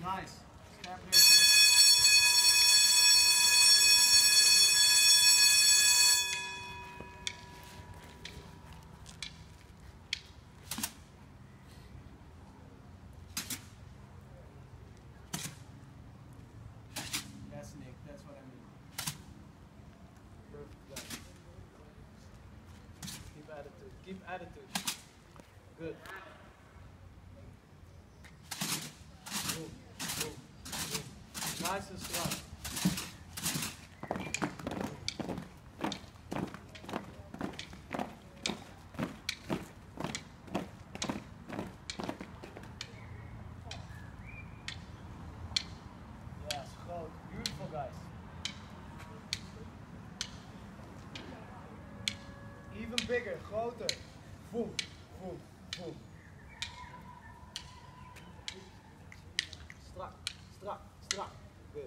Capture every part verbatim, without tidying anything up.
Nice. Scherp reageren. Yes, Nick, that's what I mean. Perfect, guys. Keep attitude. Keep attitude. Good. Boom, boom, boom. Nice and strong. Yes, groot. Beautiful, guys. Even bigger, groter. Boom, boom, boom. Strak, strak, strak. Good.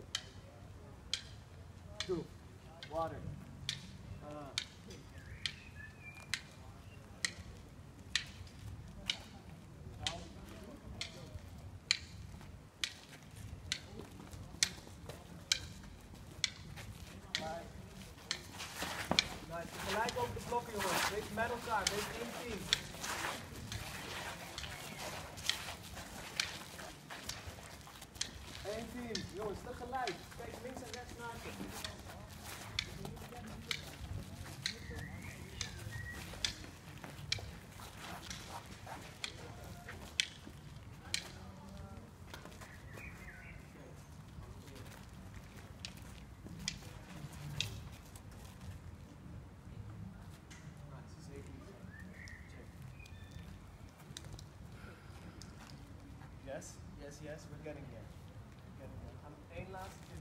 Two. Water. Uh. Nice. Tegelijk over de blokken, jongens. Wees met elkaar. Wees één team. Eén team. Jongens, tegelijk. Kijk links en rechts naar je. Yes, yes, yes, we're getting there. We're getting there. Gaan we één laatste keer